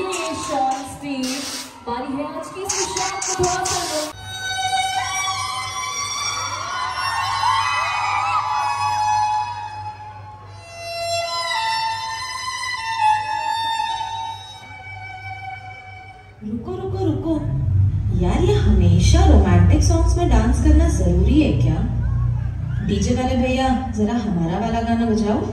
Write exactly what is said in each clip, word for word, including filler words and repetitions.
Mukesh on stage. बारी है आज की इस शाम को थोड़ा सा रुको रुको रुको यार, ये हमेशा रोमांटिक सॉन्ग्स में डांस करना जरूरी है क्या? डीजे वाले भैया जरा हमारा वाला गाना बजाओ।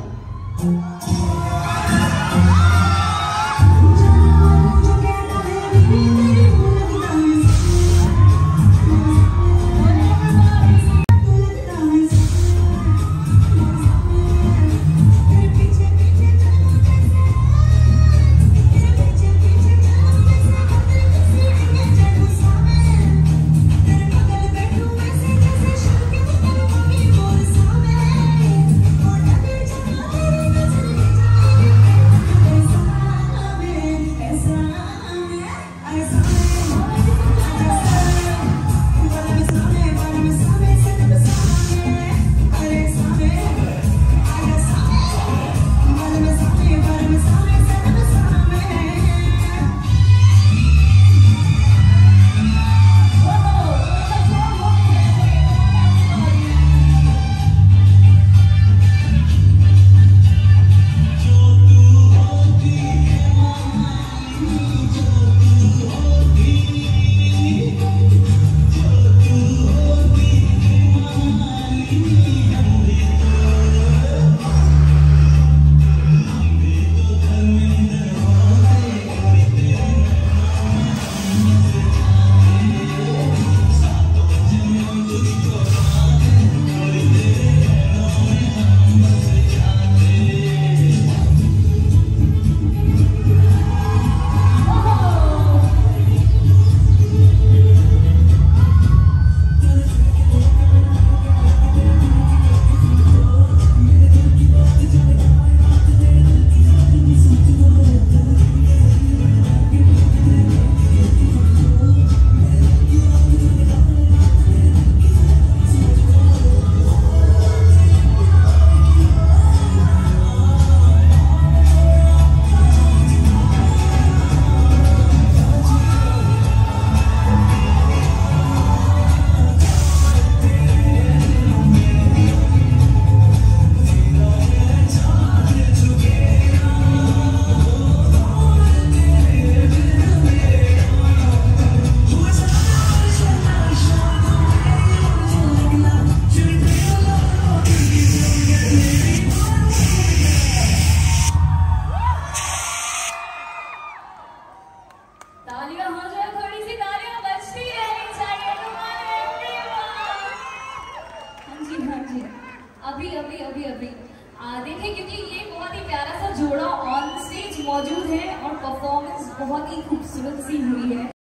अभी अभी अभी अभी देखें, क्योंकि ये बहुत ही प्यारा सा जोड़ा ऑन स्टेज मौजूद है और परफॉर्मेंस बहुत ही खूबसूरत सी हुई है।